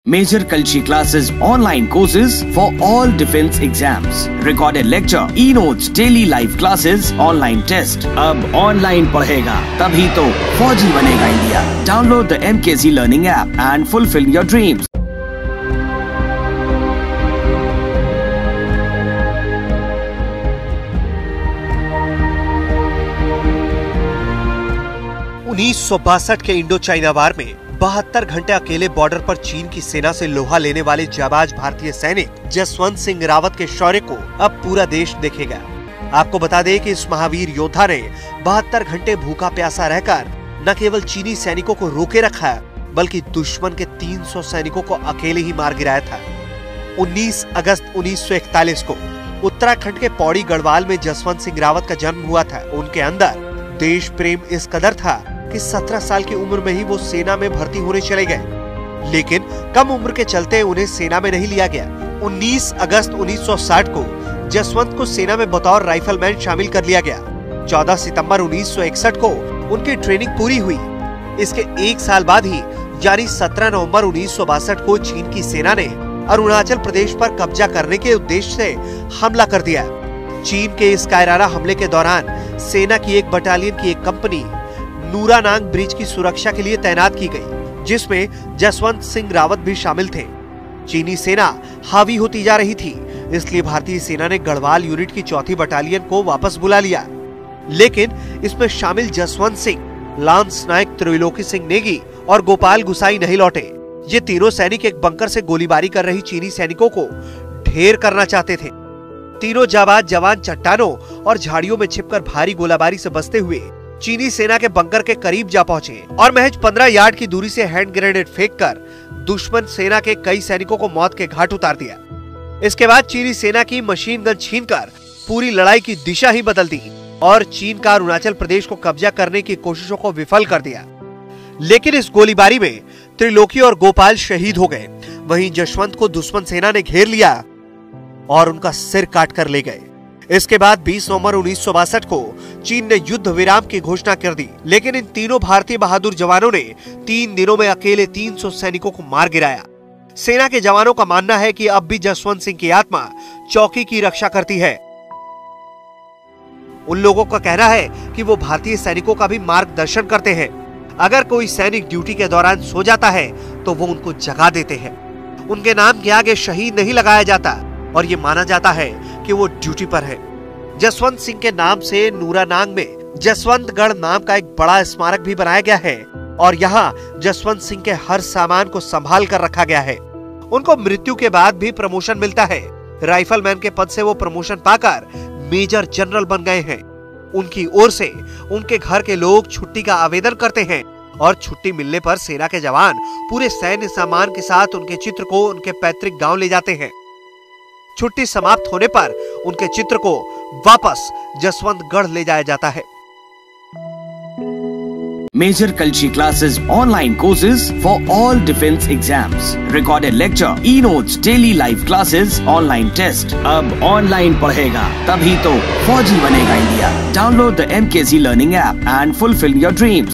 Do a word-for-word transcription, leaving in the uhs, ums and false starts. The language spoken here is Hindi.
Major Kalshi classes online courses for all defense exams. Recorded lecture, e-notes, daily live classes, online test. अब online पढ़ेगा तभी तो फौजी बनेगा India. Download the M K Z Learning app and fulfill your dreams. उन्नीस सौ बासठ के इंडो चाइना वार में बहत्तर घंटे अकेले बॉर्डर पर चीन की सेना से लोहा लेने वाले जाबाज भारतीय सैनिक जसवंत सिंह रावत के शौर्य को अब पूरा देश देखेगा। आपको बता दें कि इस महावीर योद्धा ने बहत्तर घंटे भूखा प्यासा रहकर न केवल चीनी सैनिकों को रोके रखा बल्कि दुश्मन के तीन सौ सैनिकों को अकेले ही मार गिराया था। उन्नीस अगस्त उन्नीस सौ इकतालीस को उत्तराखंड के पौड़ी गढ़वाल में जसवंत सिंह रावत का जन्म हुआ था। उनके अंदर देश प्रेम इस कदर था कि सत्रह साल की उम्र में ही वो सेना में भर्ती होने चले गए, लेकिन कम उम्र के चलते उन्हें सेना में नहीं लिया गया। उन्नीस अगस्त उन्नीस सौ साठ को जसवंत को सेना में बतौर राइफलमैन शामिल कर लिया गया। चौदह सितंबर उन्नीस सौ इकसठ को उनकी ट्रेनिंग पूरी हुई। इसके एक साल बाद ही यानी सत्रह नवंबर उन्नीस सौ बासठ को चीन की सेना ने अरुणाचल प्रदेश पर कब्जा करने के उद्देश्य से हमला कर दिया। चीन के इस कायराना हमले के दौरान सेना की एक बटालियन की एक कंपनी नूरानांग ब्रिज की सुरक्षा के लिए तैनात की गई, जिसमें जसवंत सिंह रावत भी शामिल थे। चीनी सेना हावी होती जा रही थी, इसलिए भारतीय सेना ने गढ़वाल यूनिट की चौथी बटालियन को वापस बुला लिया, लेकिन इसमें शामिल जसवंत सिंह, लांस नायक त्रिलोकी सिंह नेगी और गोपाल गुसाई नहीं लौटे। ये तीनों सैनिक एक बंकर से गोलीबारी कर रही चीनी सैनिकों को ढेर करना चाहते थे। तीनों जाबाज जवान चट्टानों और झाड़ियों में छिपकर भारी गोलाबारी से बचते हुए चीनी सेना के बंकर के करीब जा पहुंचे और महज पंद्रह यार्ड की दूरी से हैंड ग्रेनेड फेंककर दुश्मन सेना के कई सैनिकों को मौत के घाट उतार दिया। इसके बाद चीनी सेना की मशीन गन छीनकर पूरी लड़ाई की दिशा ही बदल दी और चीन का अरुणाचल प्रदेश को कब्जा करने की कोशिशों को विफल कर दिया। लेकिन इस गोलीबारी में त्रिलोकी और गोपाल शहीद हो गए। वहीं जसवंत को दुश्मन सेना ने घेर लिया और उनका सिर काट कर ले गए। इसके बाद बीस नवंबर उन्नीस सौ बासठ को चीन ने युद्ध विराम की घोषणा कर दी, लेकिन इन तीनों भारतीय बहादुर जवानों ने तीन दिनों में अकेले तीन सौ सैनिकों को मार गिराया। सेना के जवानों का मानना है कि अब भी जसवंत सिंह की आत्मा चौकी की रक्षा करती है। उन लोगों का कहना है कि वो भारतीय सैनिकों का भी मार्गदर्शन करते हैं। अगर कोई सैनिक ड्यूटी के दौरान सो जाता है तो वो उनको जगा देते हैं। उनके नाम के आगे शहीद नहीं लगाया जाता और ये माना जाता है कि वो ड्यूटी पर है। जसवंत सिंह के नाम से नूरानांग में जसवंतगढ़ नाम का एक बड़ा स्मारक भी बनाया गया है और यहाँ जसवंत सिंह के हर सामान को संभाल कर रखा गया है। उनको मृत्यु के बाद भी प्रमोशन मिलता है। राइफलमैन के पद से वो प्रमोशन पाकर मेजर जनरल बन गए हैं। उनकी ओर से उनके घर के लोग छुट्टी का आवेदन करते हैं और छुट्टी मिलने पर सेना के जवान पूरे सैन्य सामान के साथ उनके चित्र को उनके पैतृक गांव ले जाते हैं। छुट्टी समाप्त होने पर उनके चित्र को वापस जसवंतगढ़ ले जाया जाता है। Major Kalshi classes online courses for all defense exams. Recorded lecture, e-notes, daily live classes, online test. अब online पढ़ेगा तभी तो फौजी बनेगा India. Download the M K Z Learning app and fulfill your dreams.